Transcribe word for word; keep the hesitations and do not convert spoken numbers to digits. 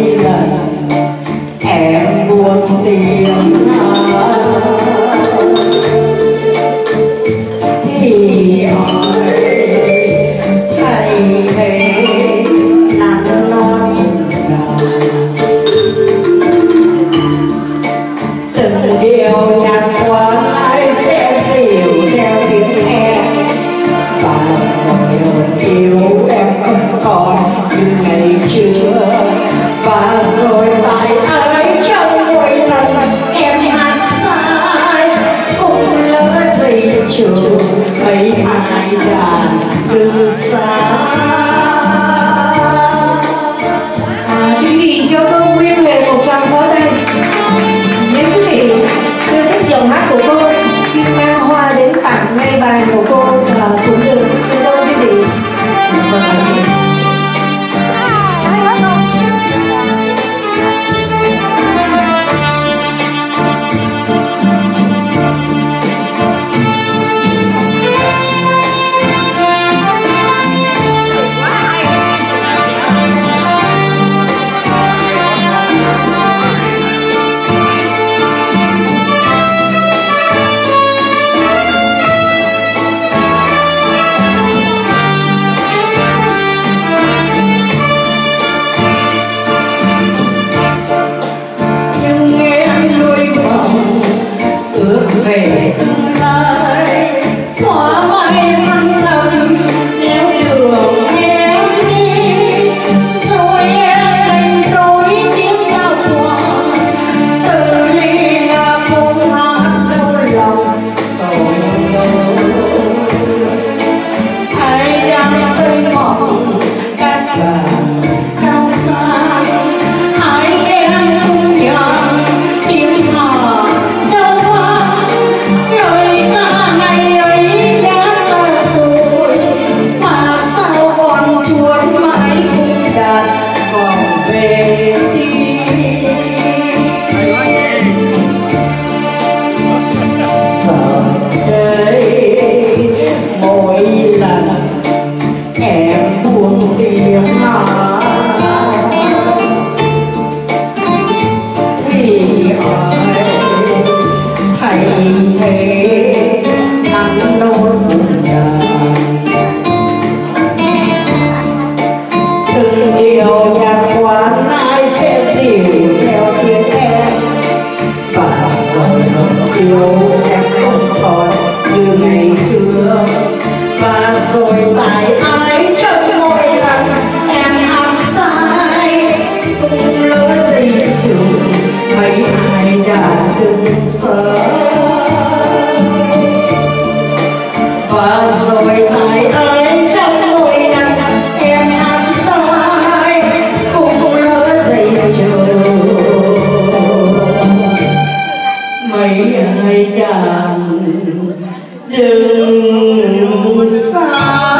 lần em buồn tiếng hát thì hỏi thầy thế nắng non nào từng điều nhạt qua ai sẽ dịu theo tiếng em và rồi hồn yêu em không còn như ngày trước và rồi tại ấy trong mỗi lần em hát sai cũng lỡ gì trường mấy ai đàn đừng xa. À, xin vị cho cô Nguyên về một tràng pháo tay. Nếu quý vị yêu thích giọng hát của cô, xin mang hoa đến tặng ngay bàn của cô và cũng được. Xin cô quý vị. Xin cảm ơn. Về tương lai hoa mai xanh thẳm nếu đường em đi rồi em đánh trôi tiếng giao hoa từ ly là một hát đau lòng sầu ai đang xây mộng cát vàng cao xa ai em cũng nhầm tiếng hò em buông tiếng hát thì hỏi thầy thế nắng nôn đàn từng điều nhạt qua ai sẽ dịu theo tiếng em và rồi hồn yêu em không còn như ngày trước và rồi tại ai trong mỗi lần em hát sai cũng lỡ gì chừng mấy ai đã đừng sợ và rồi tại ai trong mỗi lần em hát sai cũng lỡ gì chừng mấy ai đàn đừng xa.